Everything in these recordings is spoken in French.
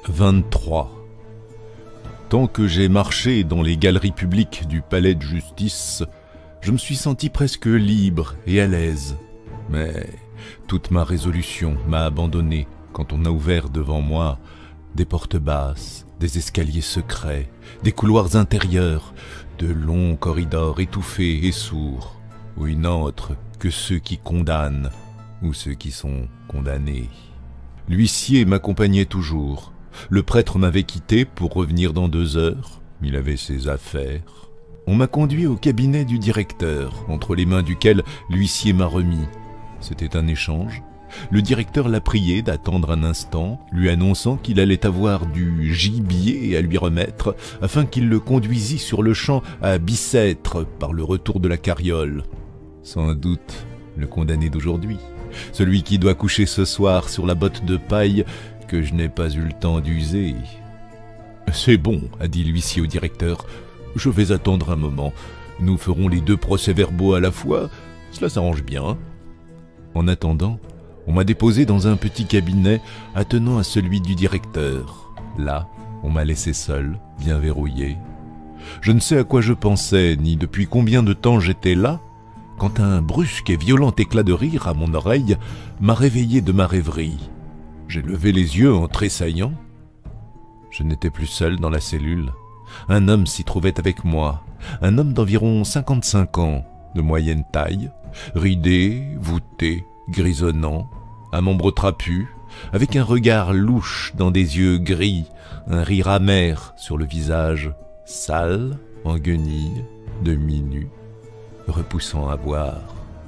23. Tant que j'ai marché dans les galeries publiques du palais de justice, je me suis senti presque libre et à l'aise. Mais toute ma résolution m'a abandonné quand on a ouvert devant moi des portes basses, des escaliers secrets, des couloirs intérieurs, de longs corridors étouffés et sourds, où il n'entre que ceux qui condamnent ou ceux qui sont condamnés. L'huissier m'accompagnait toujours. Le prêtre m'avait quitté pour revenir dans 2 heures. Il avait ses affaires. On m'a conduit au cabinet du directeur, entre les mains duquel l'huissier m'a remis. C'était un échange. Le directeur l'a prié d'attendre un instant, lui annonçant qu'il allait avoir du gibier à lui remettre, afin qu'il le conduisît sur le champ à Bicêtre par le retour de la carriole. Sans doute le condamné d'aujourd'hui, celui qui doit coucher ce soir sur la botte de paille que je n'ai pas eu le temps d'user. « C'est bon, » a dit l'huissier au directeur, « je vais attendre un moment. Nous ferons les 2 procès-verbaux à la fois, cela s'arrange bien. » En attendant, on m'a déposé dans un petit cabinet attenant à celui du directeur. Là, on m'a laissé seul, bien verrouillé. Je ne sais à quoi je pensais, ni depuis combien de temps j'étais là, quand un brusque et violent éclat de rire à mon oreille m'a réveillé de ma rêverie. J'ai levé les yeux en tressaillant. Je n'étais plus seul dans la cellule. Un homme s'y trouvait avec moi, un homme d'environ 55 ans, de moyenne taille, ridé, voûté, grisonnant, à membres trapus, avec un regard louche dans des yeux gris, un rire amer sur le visage, sale, en guenilles, demi-nu, repoussant à boire.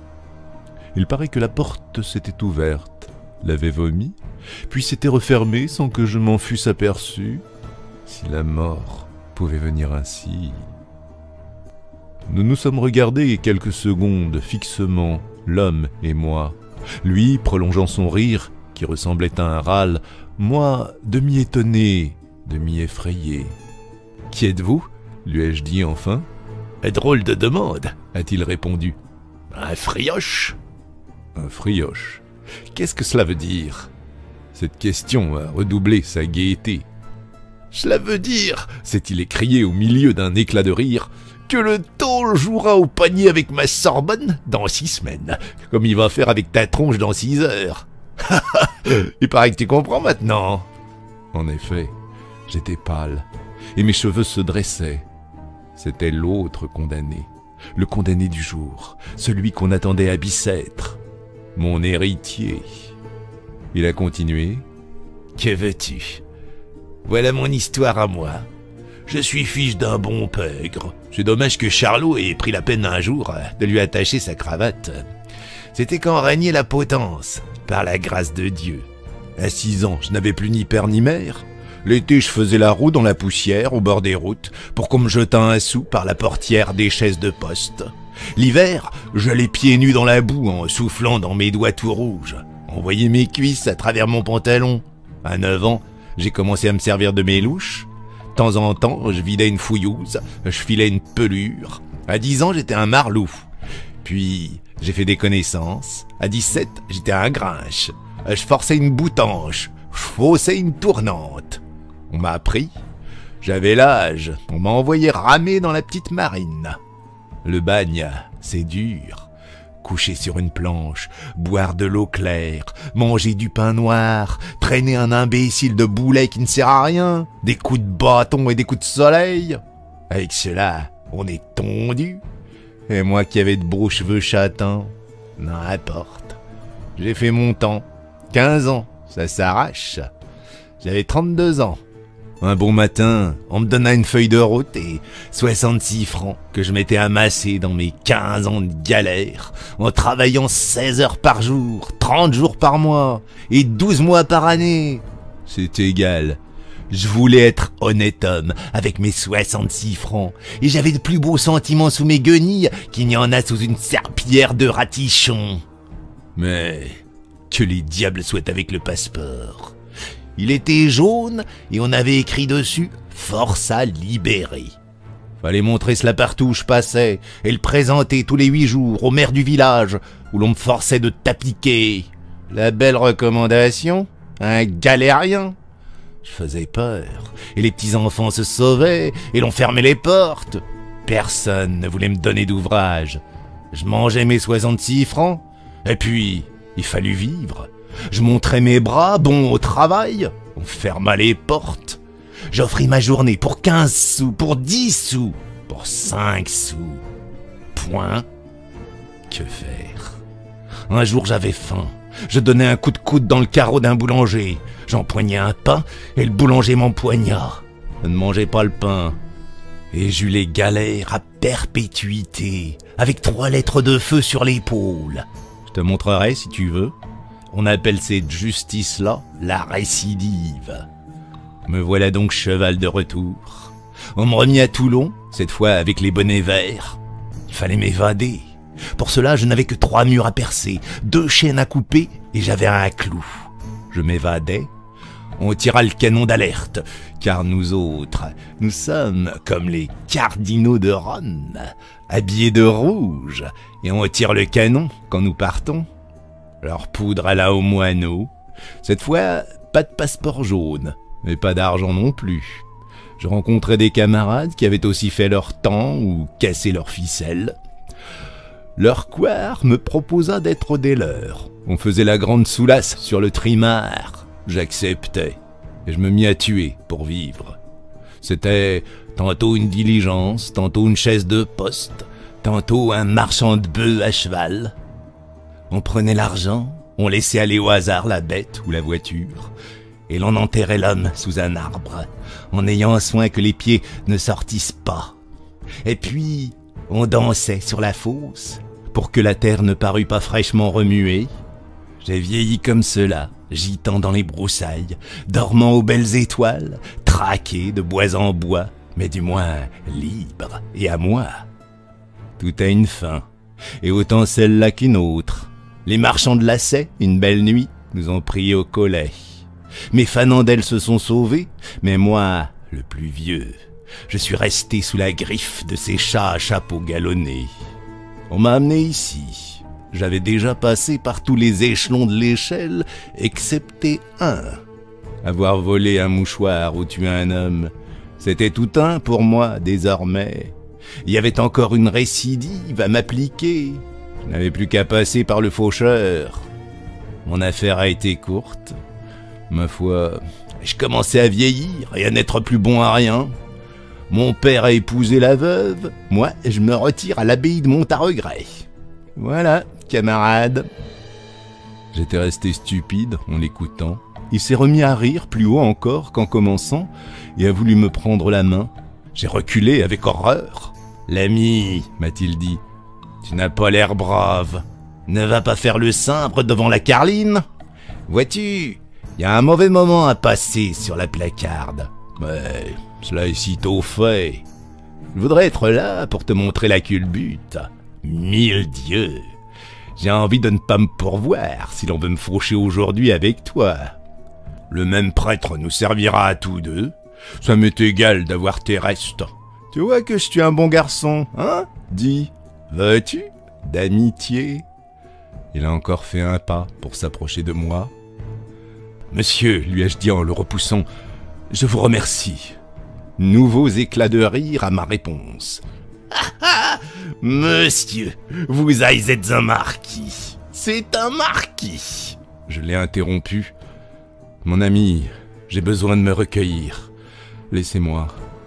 Il paraît que la porte s'était ouverte, l'avait vomi, puis s'était refermée sans que je m'en fusse aperçu. Si la mort pouvait venir ainsi... Nous nous sommes regardés quelques secondes fixement, l'homme et moi. Lui prolongeant son rire, qui ressemblait à un râle, moi demi-étonné, demi-effrayé. « Qui êtes-vous » lui ai-je dit enfin. « Drôle de demande » a-t-il répondu. « Un frioche » ?»« Un frioche. Qu'est-ce que cela veut dire ?» Cette question a redoublé sa gaieté. « Cela veut dire, s'est-il écrié au milieu d'un éclat de rire, que le taule jouera au panier avec ma Sorbonne dans 6 semaines, comme il va faire avec ta tronche dans 6 heures. Il paraît que tu comprends maintenant. » En effet, j'étais pâle, et mes cheveux se dressaient. C'était l'autre condamné, le condamné du jour, celui qu'on attendait à Bicêtre, mon héritier. Il a continué. « Que veux-tu? Voilà mon histoire à moi. Je suis fils d'un bon pègre. C'est dommage que Charlot ait pris la peine un jour de lui attacher sa cravate. C'était quand régnait la potence, par la grâce de Dieu. À 6 ans, je n'avais plus ni père ni mère. L'été, je faisais la roue dans la poussière, au bord des routes, pour qu'on me jetât un sou par la portière des chaises de poste. L'hiver, j'allais pieds nus dans la boue en soufflant dans mes doigts tout rouges. On voyait mes cuisses à travers mon pantalon. À 9 ans, j'ai commencé à me servir de mes louches. De temps en temps, je vidais une fouillouse, je filais une pelure. À 10 ans, j'étais un marlou. Puis, j'ai fait des connaissances. À 17, j'étais un grinche. Je forçais une boutanche, je faussais une tournante. On m'a appris. J'avais l'âge, on m'a envoyé ramer dans la petite marine. Le bagne, c'est dur. Coucher sur une planche, boire de l'eau claire, manger du pain noir, traîner un imbécile de boulet qui ne sert à rien, des coups de bâton et des coups de soleil. Avec cela, on est tondu. Et moi qui avais de beaux cheveux châtains, n'importe. J'ai fait mon temps. 15 ans, ça s'arrache. J'avais 32 ans. Un bon matin, on me donna une feuille de route et 66 francs que je m'étais amassé dans mes 15 ans de galère, en travaillant 16 heures par jour, 30 jours par mois et 12 mois par année. C'est égal. Je voulais être honnête homme avec mes 66 francs et j'avais de plus beaux sentiments sous mes guenilles qu'il n'y en a sous une serpillière de ratichon. Mais que les diables soient avec le passeport. Il était jaune et on avait écrit dessus « Force à libérer ». Fallait montrer cela partout où je passais et le présenter tous les 8 jours au maire du village où l'on me forçait de t'appliquer. La belle recommandation, un galérien. Je faisais peur, et les petits-enfants se sauvaient, et l'on fermait les portes. Personne ne voulait me donner d'ouvrage. Je mangeais mes 66 francs, et puis, il fallut vivre. Je montrais mes bras, bon au travail, on ferma les portes. J'offris ma journée pour 15 sous, pour 10 sous, pour 5 sous. Point. Que faire? Un jour j'avais faim. Je donnais un coup de coude dans le carreau d'un boulanger. J'empoignai un pain et le boulanger m'empoigna. Je ne mangeais pas le pain. Et j'eus les galères à perpétuité, avec 3 lettres de feu sur l'épaule. Je te montrerai si tu veux. On appelle cette justice-là la récidive. Me voilà donc cheval de retour. On me remit à Toulon, cette fois avec les bonnets verts. Il fallait m'évader. Pour cela, je n'avais que 3 murs à percer, 2 chaînes à couper et j'avais un clou. Je m'évadais. On tira le canon d'alerte, car nous autres, nous sommes comme les cardinaux de Ronne, habillés de rouge, et on tire le canon quand nous partons. Leur poudre alla au moineau. Cette fois, pas de passeport jaune, mais pas d'argent non plus. Je rencontrais des camarades qui avaient aussi fait leur temps ou cassé leurs ficelles. Leur couard me proposa d'être des leurs. On faisait la grande soulasse sur le trimar. J'acceptais, et je me mis à tuer pour vivre. C'était tantôt une diligence, tantôt une chaise de poste, tantôt un marchand de bœufs à cheval. On prenait l'argent, on laissait aller au hasard la bête ou la voiture, et l'on enterrait l'homme sous un arbre, en ayant soin que les pieds ne sortissent pas. Et puis, on dansait sur la fosse, pour que la terre ne parût pas fraîchement remuée. J'ai vieilli comme cela, gitant dans les broussailles, dormant aux belles étoiles, traqué de bois en bois, mais du moins libre et à moi. Tout a une fin, et autant celle-là qu'une autre. Les marchands de lacets, une belle nuit, nous ont pris au collet. Mes fanandelles se sont sauvés, mais moi, le plus vieux, je suis resté sous la griffe de ces chats à chapeau galonné. On m'a amené ici. J'avais déjà passé par tous les échelons de l'échelle, excepté un. Avoir volé un mouchoir ou tué un homme, c'était tout un pour moi désormais. Il y avait encore une récidive à m'appliquer. Je n'avais plus qu'à passer par le faucheur. Mon affaire a été courte. Ma foi, je commençais à vieillir et à n'être plus bon à rien. Mon père a épousé la veuve, moi je me retire à l'abbaye de Montaregret. Voilà, camarade. J'étais resté stupide en l'écoutant. Il s'est remis à rire plus haut encore qu'en commençant et a voulu me prendre la main. J'ai reculé avec horreur. « L'ami, m'a-t-il dit, tu n'as pas l'air brave. Ne va pas faire le simple devant la carline. Vois-tu, il y a un mauvais moment à passer sur la placarde. Mais cela est sitôt fait. Je voudrais être là pour te montrer la culbute. 1000 dieux. J'ai envie de ne pas me pourvoir si l'on veut me faucher aujourd'hui avec toi. Le même prêtre nous servira à tous deux. Ça m'est égal d'avoir tes restes. Tu vois que je suis un bon garçon, hein? Dis, veux-tu d'amitié? Il a encore fait un pas pour s'approcher de moi. Monsieur, lui ai-je dit en le repoussant, je vous remercie. Nouveaux éclats de rire à ma réponse. Ah, monsieur, vous êtes un marquis. C'est un marquis. Je l'ai interrompu. Mon ami, j'ai besoin de me recueillir. Laissez-moi.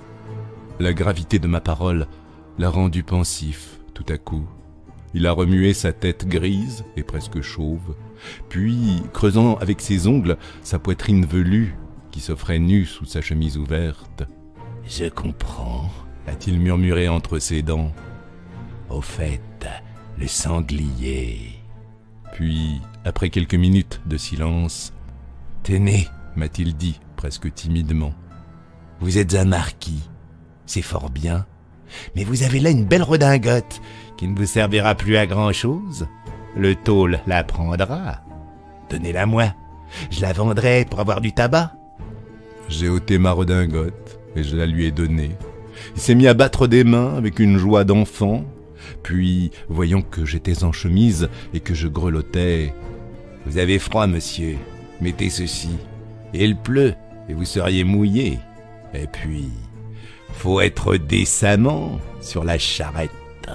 La gravité de ma parole l'a rendu pensif tout à coup. Il a remué sa tête grise et presque chauve, puis, creusant avec ses ongles sa poitrine velue qui s'offrait nue sous sa chemise ouverte. « Je comprends », a-t-il murmuré entre ses dents. « Au fait, le sanglier. » Puis, après quelques minutes de silence, « Tenez, m'a-t-il dit, presque timidement. Vous êtes un marquis, c'est fort bien, mais vous avez là une belle redingote qui ne vous servira plus à grand-chose. Le tôle la prendra. Donnez-la moi, je la vendrai pour avoir du tabac. » J'ai ôté ma redingote et je la lui ai donnée. Il s'est mis à battre des mains avec une joie d'enfant. Puis, voyant que j'étais en chemise et que je grelottais, « Vous avez froid, monsieur, mettez ceci. Et il pleut, et vous seriez mouillé. Et puis, faut être décemment sur la charrette.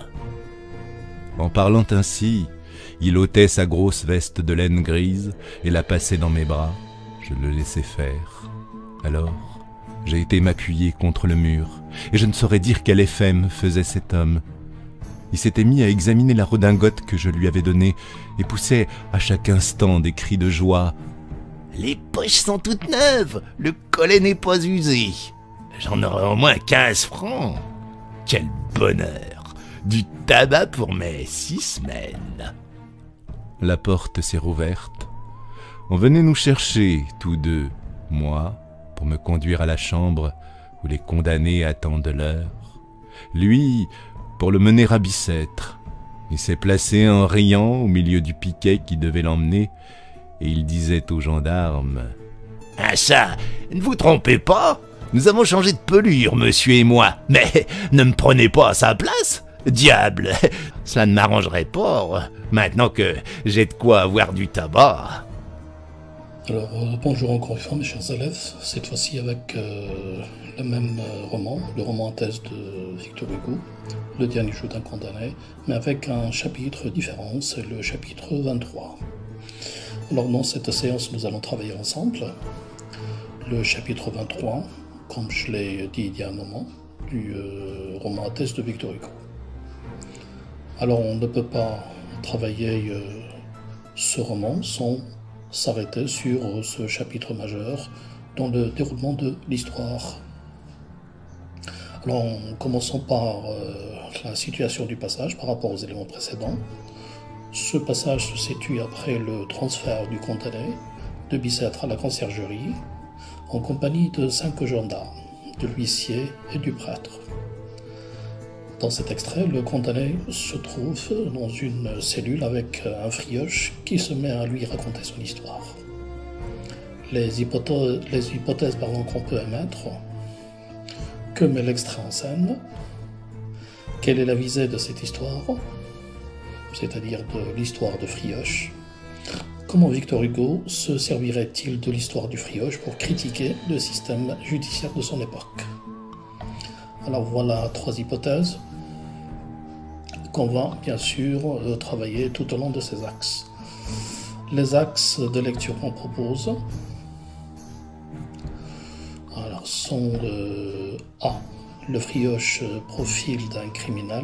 En parlant ainsi, il ôtait sa grosse veste de laine grise et la passait dans mes bras. Je le laissais faire. Alors, j'ai été m'appuyer contre le mur, et je ne saurais dire quel effet me faisait cet homme. Il s'était mis à examiner la redingote que je lui avais donnée et poussait à chaque instant des cris de joie. « Les poches sont toutes neuves, le collet n'est pas usé. J'en aurai au moins 15 francs. Quel bonheur! Du tabac pour mes 6 semaines. » La porte s'est rouverte. On venait nous chercher, tous deux, moi, pour me conduire à la chambre où les condamnés attendent l'heure. Lui, pour le mener à Bicêtre. Il s'est placé en riant au milieu du piquet qui devait l'emmener, et il disait aux gendarmes « Ah ça, ne vous trompez pas, nous avons changé de pelure, monsieur et moi, mais ne me prenez pas à sa place. Diable, cela ne m'arrangerait pas, maintenant que j'ai de quoi avoir du tabac. » Alors, bonjour encore une fois mes chers élèves, cette fois-ci avec le même roman, le roman en thèse de Victor Hugo, Le dernier jeu d'un condamné, mais avec un chapitre différent, c'est le chapitre 23. Alors dans cette séance, nous allons travailler ensemble le chapitre 23, comme je l'ai dit il y a un moment, du roman en thèse de Victor Hugo. Alors on ne peut pas travailler ce roman sans s'arrêter sur ce chapitre majeur dans le déroulement de l'histoire. Alors, en commençant par la situation du passage par rapport aux éléments précédents. Ce passage se situe après le transfert du condamné de Bicêtre à la conciergerie en compagnie de 5 gendarmes, de l'huissier et du prêtre. Dans cet extrait, le condamné se trouve dans une cellule avec un frioche qui se met à lui raconter son histoire. Les hypothèses qu'on peut émettre: que met l'extrait en scène? Quelle est la visée de cette histoire, c'est-à-dire de l'histoire de Frioche? Comment Victor Hugo se servirait-il de l'histoire du Frioche pour critiquer le système judiciaire de son époque? Alors voilà 3 hypothèses qu'on va bien sûr travailler tout au long de ces axes. Les axes de lecture qu'on propose alors, sont A. Le Frioche, profil d'un criminel.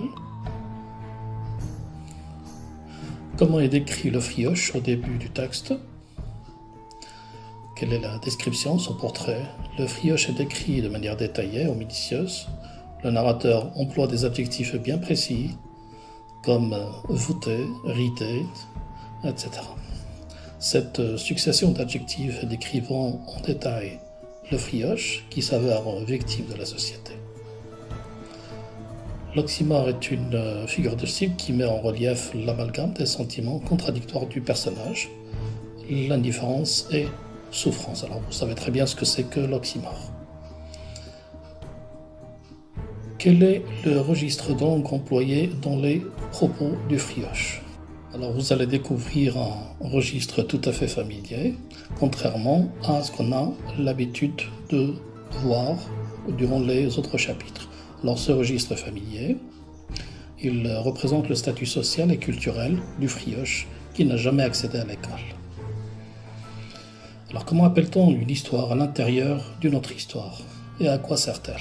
Comment est décrit le Frioche au début du texte? Quelle est la description, son portrait? Le Frioche est décrit de manière détaillée ou minutieuse. Le narrateur emploie des adjectifs bien précis, comme voûté, ridé, etc. Cette succession d'adjectifs décrivant en détail le Frioche qui s'avère victime de la société. L'oxymore est une figure de style qui met en relief l'amalgame des sentiments contradictoires du personnage, l'indifférence et souffrance. Alors vous savez très bien ce que c'est que l'oxymore. Quel est le registre donc employé dans les propos du Frioche? Alors vous allez découvrir un registre tout à fait familier, contrairement à ce qu'on a l'habitude de voir durant les autres chapitres. Alors ce registre familier, il représente le statut social et culturel du Frioche qui n'a jamais accédé à l'école. Alors comment appelle-t-on une histoire à l'intérieur d'une autre histoire? Et à quoi sert-elle?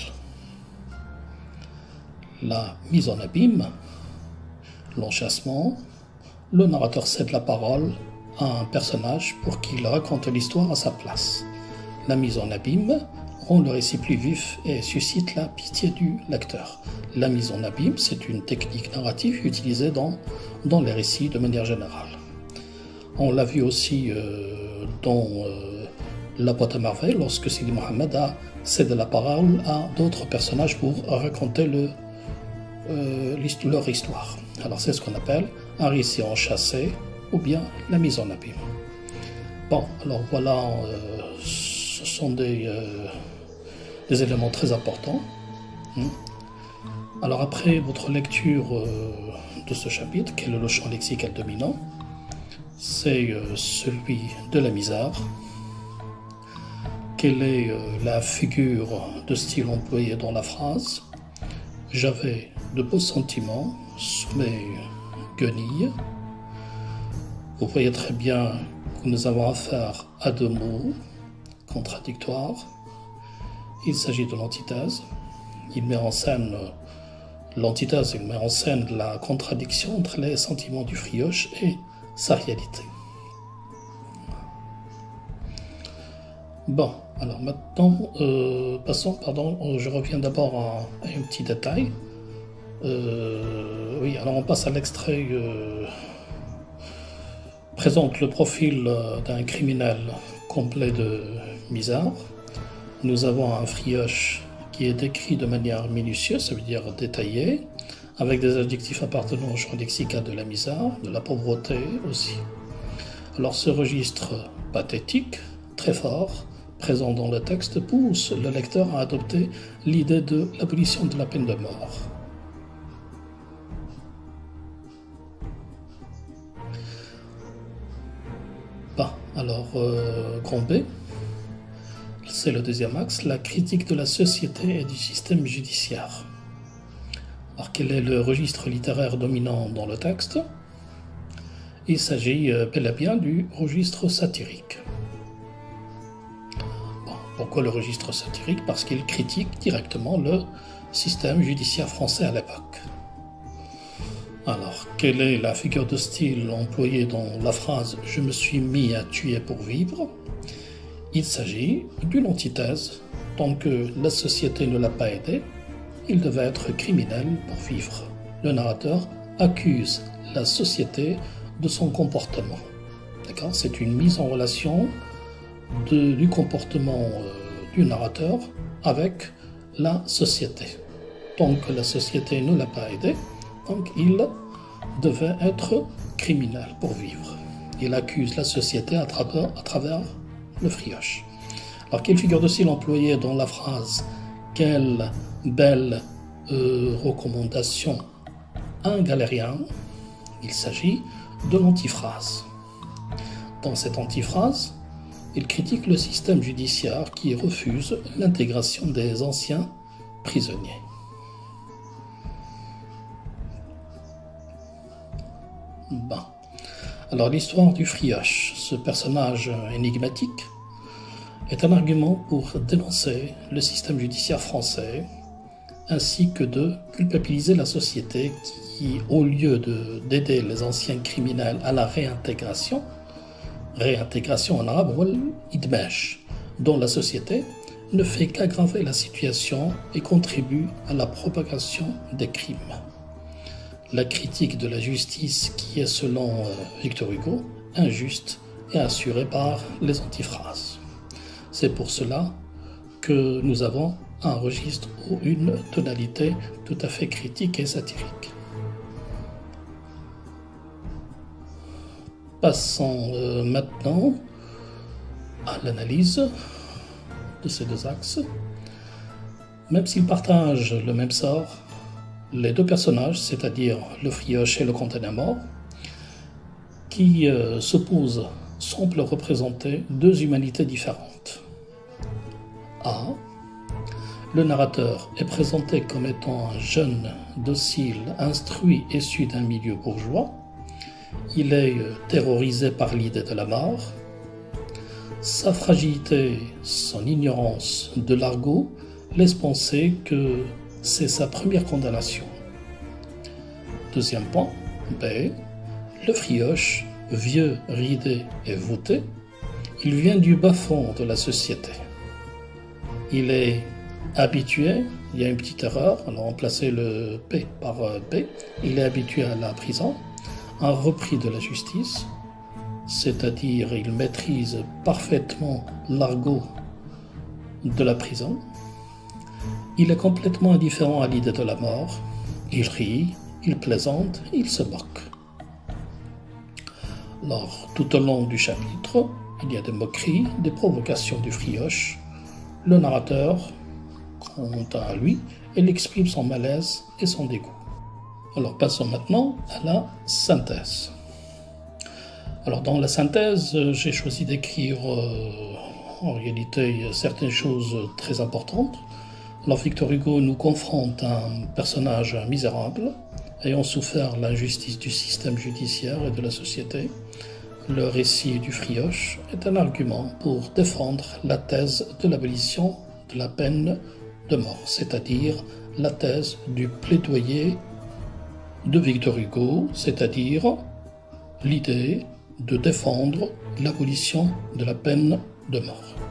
La mise en abîme, l'enchâssement, le narrateur cède la parole à un personnage pour qu'il raconte l'histoire à sa place. La mise en abîme rend le récit plus vif et suscite la pitié du lecteur. La mise en abîme, c'est une technique narrative utilisée dans les récits de manière générale. On l'a vu aussi dans La boîte à merveilles, lorsque Sidi Mohamed a cédé la parole à d'autres personnages pour raconter leur histoire. Alors c'est ce qu'on appelle un récit enchâssé ou bien la mise en abîme. Bon, alors voilà, ce sont des éléments très importants. Alors après votre lecture de ce chapitre, quel est le champ lexical dominant? C'est celui de la misère. quelle est la figure de style employée dans la phrase. J'avais de beaux sentiments sous mes guenilles. Vous voyez très bien que nous avons affaire à deux mots contradictoires. Il s'agit de l'antithèse. Il met en scène l'antithèse, il met en scène la contradiction entre les sentiments du Frioche et sa réalité. Bon, alors maintenant, je reviens d'abord à un petit détail. Oui, alors on passe à l'extrait présente le profil d'un criminel complet de misère. Nous avons un Frioche qui est décrit de manière minutieuse, ça veut dire détaillée, avec des adjectifs appartenant au champ lexical de la misère, de la pauvreté aussi. Alors ce registre pathétique, très fort, présent dans le texte, pousse le lecteur à adopter l'idée de l'abolition de la peine de mort. Bon, alors, grand B, c'est le deuxième axe, la critique de la société et du système judiciaire. Alors, quel est le registre littéraire dominant dans le texte? Il s'agit bel et bien du registre satirique. Bon, pourquoi le registre satirique? Parce qu'il critique directement le système judiciaire français à l'époque. Alors, quelle est la figure de style employée dans la phrase « Je me suis mis à tuer pour vivre » ? Il s'agit d'une antithèse. Tant que la société ne l'a pas aidé, il devait être criminel pour vivre. Le narrateur accuse la société de son comportement. D'accord ? C'est une mise en relation du comportement du narrateur avec la société. Tant que la société ne l'a pas aidé, donc il devait être criminel pour vivre. Il accuse la société à travers le Frioche. Alors, quelle figure de style employée dans la phrase « Quelle belle recommandation » un galérien? Il s'agit de l'antiphrase. Dans cette antiphrase, il critique le système judiciaire qui refuse l'intégration des anciens prisonniers. Bon. Alors l'histoire du Frioche, ce personnage énigmatique, est un argument pour dénoncer le système judiciaire français ainsi que de culpabiliser la société qui, au lieu d'aider les anciens criminels à la réintégration en arabe, idmesh, dont la société ne fait qu'aggraver la situation et contribue à la propagation des crimes. La critique de la justice qui est, selon Victor Hugo, injuste et assurée par les antiphrases. C'est pour cela que nous avons un registre ou une tonalité tout à fait critique et satirique. Passons maintenant à l'analyse de ces deux axes. Même s'ils partagent le même sort, les deux personnages, c'est-à-dire le Frioche et le condamné à mort, qui s'opposent, semblent représenter deux humanités différentes. A. Le narrateur est présenté comme étant un jeune, docile, instruit, issu d'un milieu bourgeois. Il est terrorisé par l'idée de la mort. Sa fragilité, son ignorance de l'argot laisse penser que c'est sa première condamnation. Deuxième point, B. Le Frioche, vieux, ridé et voûté, il vient du bas-fond de la société. Il est habitué, il y a une petite erreur, on a remplacé le P par B, il est habitué à la prison, un repris de la justice, c'est-à-dire il maîtrise parfaitement l'argot de la prison. Il est complètement indifférent à l'idée de la mort. Il rit, il plaisante, il se moque. Alors, tout au long du chapitre, il y a des moqueries, des provocations du Frioche. Le narrateur, quant à lui, il exprime son malaise et son dégoût. Alors, passons maintenant à la synthèse. Alors, dans la synthèse, j'ai choisi d'écrire en réalité certaines choses très importantes. Alors Victor Hugo nous confronte à un personnage misérable, ayant souffert l'injustice du système judiciaire et de la société. Le récit du Frioche est un argument pour défendre la thèse de l'abolition de la peine de mort, c'est-à-dire la thèse du plaidoyer de Victor Hugo, c'est-à-dire l'idée de défendre l'abolition de la peine de mort.